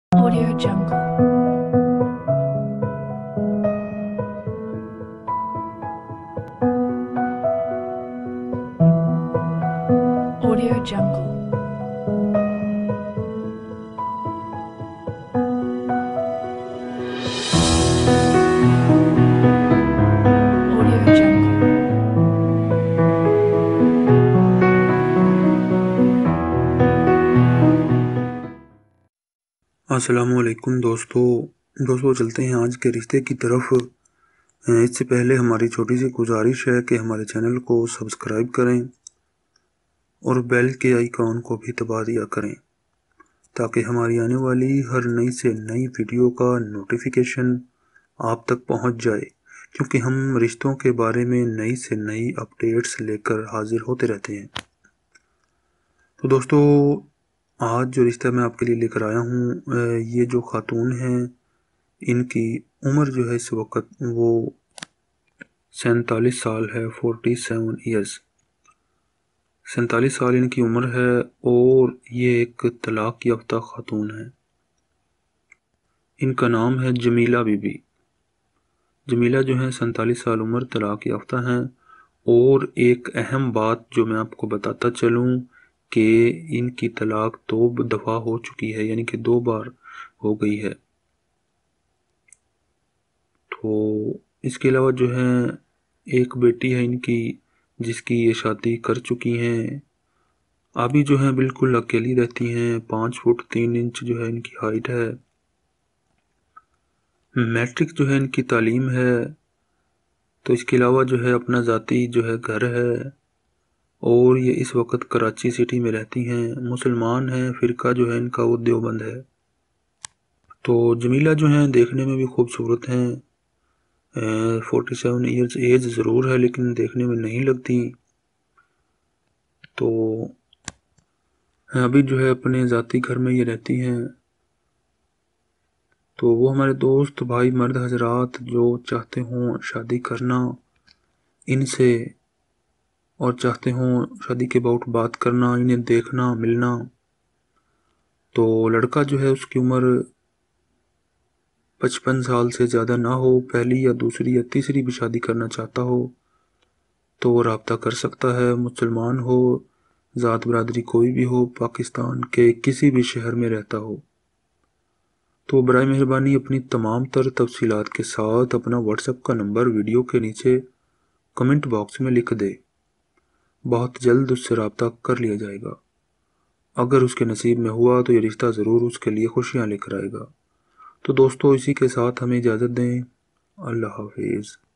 Audio Jungle. Audio Jungle. Audio Jungle. السلام علیکم دوستو چلتے ہیں آج کے رشتے کی طرف۔ اس سے پہلے ہماری چھوٹی سی گزارش ہے کہ ہمارے چینل کو سبسکرائب کریں اور بیل کے آئیکن کو بھی دبا دیا کریں تاکہ ہماری آنے والی ہر نئی سے نئی ویڈیو کا نوٹیفیکیشن آپ تک پہنچ جائے، کیونکہ ہم رشتوں کے بارے میں نئی سے نئی اپڈیٹس لے کر حاضر ہوتے رہتے ہیں۔ تو دوستو، آج جو رشتہ میں آپ کے لیے لے کر آیا ہوں، یہ جو خاتون ہیں ان کی عمر جو ہے اس وقت وہ 47 سال ہے، 47 ایئرس، 47 سال ان کی عمر ہے، اور یہ ایک طلاق یافتہ خاتون ہے۔ ان کا نام ہے جمیلہ بی بی۔ جمیلہ جو ہیں 47 سال عمر، طلاق یافتہ ہیں، اور ایک اہم بات جو میں آپ کو بتاتا چلوں کہ ان کی طلاق 2 دفعہ ہو چکی ہے، یعنی کہ 2 بار ہو گئی ہے۔ تو اس کے علاوہ جو ہے ایک بیٹی ہے ان کی جس کی یہ شادی کر چکی ہیں۔ ابھی جو ہیں بالکل اکیلی رہتی ہیں، 5 فٹ 3 انچ جو ہے ان کی ہائٹ ہے۔ میٹرک جو ہے ان کی تعلیم ہے۔ تو اس کے علاوہ جو ہے اپنا ذاتی جو ہے گھر ہے، اور یہ اس وقت کراچی سٹی میں رہتی ہیں، مسلمان ہیں، فرقہ جو ہے ان کا وہ دیوبند ہے۔ تو جمیلہ جو ہیں دیکھنے میں بھی خوبصورت ہیں، 47 ایئرز ایج ضرور ہے لیکن دیکھنے میں نہیں لگتی۔ تو ابھی جو ہے اپنے ذاتی گھر میں یہ رہتی ہیں۔ تو وہ ہمارے دوست بھائی مرد حضرات جو چاہتے ہوں شادی کرنا ان سے، اور چاہتے ہوں شادی کے باؤٹ بات کرنا، انہیں دیکھنا ملنا، تو لڑکا جو ہے اس کی عمر 55 سال سے زیادہ نہ ہو، پہلی یا دوسری یا تیسری بھی شادی کرنا چاہتا ہو تو وہ رابطہ کر سکتا ہے، مسلمان ہو، ذات برادری کوئی بھی ہو، پاکستان کے کسی بھی شہر میں رہتا ہو۔ تو برائے مہربانی اپنی تمام تر تفصیلات کے ساتھ اپنا واٹس ایپ کا نمبر ویڈیو کے نیچے کمنٹ باکس میں لکھ دے، بہت جلد اس سے رابطہ کر لیا جائے گا۔ اگر اس کے نصیب میں ہوا تو یہ رشتہ ضرور اس کے لیے خوشیاں لے کر آئے گا۔ تو دوستو اسی کے ساتھ ہمیں اجازت دیں، اللہ حافظ۔